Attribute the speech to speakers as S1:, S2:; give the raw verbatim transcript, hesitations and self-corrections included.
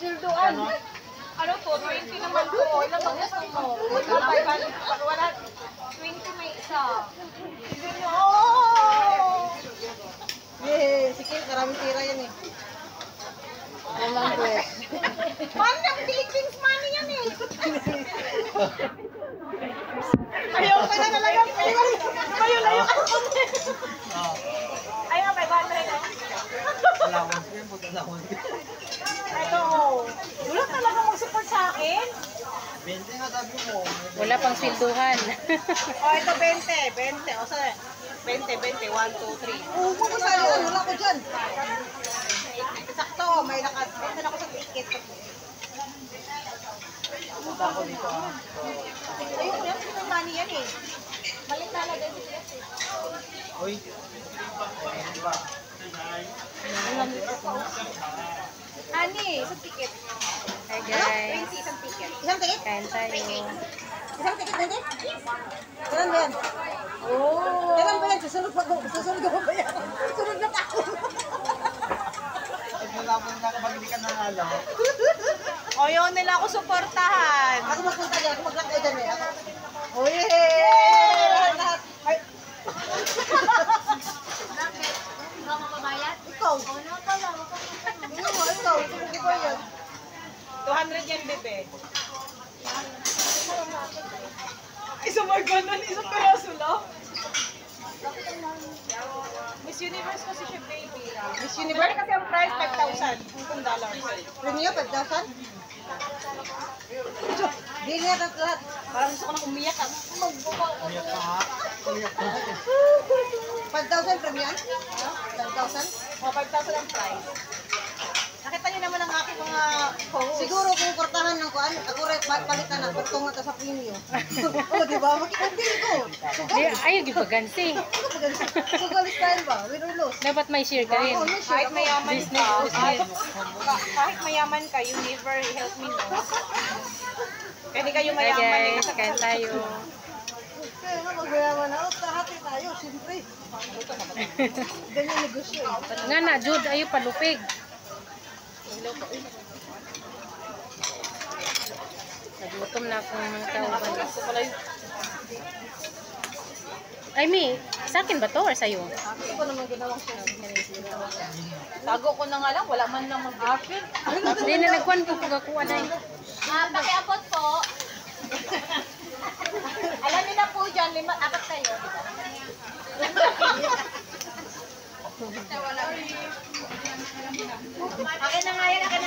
S1: silduan. Ano to? twenty naman to. Ilan bang gusto mo? Wala. twenty may isa.
S2: Oh! Yeah, sige, karaming tira yan eh. Walang bread.
S1: Paano ng Philippines money yan eh? Ayaw ka na talaga. Layo-layo ka. Ayaw, five hundred.
S3: Allowance ko yun, pag allowance ko.
S1: Ito, wala talaga mag-support sa akin.
S3: twenty nga sabi mo.
S4: Wala pang silduhan.
S1: O, ito twenty. twenty. O, sa twenty, twenty. one, two, three.
S2: Oo, kung saan yan, wala ko dyan.
S1: Sakto, may nakasal ako sa ticket.
S3: Punta ko dito ah.
S1: Ayun, yan. Yung money yan eh. Balik talaga yung ticket eh.
S3: Uy. Ayun ba?
S1: Ani, isang ticket.
S4: Hi guys.
S1: twenty, isang ticket.
S2: Isang ticket?
S4: Kain tayo.
S2: Isang ticket na din? Kailan ba yan?
S1: Oh.
S2: Kailan ba yan? Susunod pa ko. Susunod ko ba yan? Susunod na ako.
S3: Pag nalaman na kapag hindi ka nanalo.
S1: O, yun nila ako suportahan.
S2: Ako magpunta dyan. Ako maglakay dyan eh. Ako. Oh yeah! Lahat. Ay.
S1: Bakit? Ikaw mababayad?
S2: Ikaw.
S1: O, no, pala.
S2: Ikaw. Ikaw. Hindi ko yan.
S1: two hundred yan, bebe. Isang marganan, isang peraso lang. Miss Universe kasi siya, baby. Miss Universe kasi ang price, five thousand. Kung dollars.
S2: Premium, five thousand? Di niya lahat lahat.
S1: Parang gusto ko na umiyak. ah.
S3: Umiyak ka ha? Umiyak ka ha?
S2: five thousand premium? five thousand?
S1: O, five thousand ang price. Nakita niyo naman ang aking mga posts.
S2: Siguro kung kortahan ng kuan, ako rin palitan na pagtunga ta sa premium. Oh, di ba? Makikondil ko.
S4: Di, ayaw gibagansi.
S2: Sugal style ba? Win or lose?
S4: Dapat may share ka rin.
S2: Oh, no shit.
S1: Kahit mayaman
S4: Business,
S1: ka,
S4: business.
S1: kahit, kahit mayaman ka, you never help me, no? Hindi kayo
S4: Hi
S1: mayaman eh.
S4: guys, kain tayo.
S2: Kaya nga magmayaman na. Oh, kahati tayo, siyempre. Ganyan negosyo eh.
S4: Nga na, Jude, ayaw palupig. Nagutom na akong mga kauban. Ay, Mi, sa akin ba to or sa'yo?
S2: Ako ko naman ginawang
S1: Tago ko na nga lang, wala man lang mag-akin.
S4: Hindi na nagkuhan ko pagkakuha na eh.
S1: Ah, pakiabot po. Alam niyo na po dyan, lima, apat kayo. Akin na nga yan, akin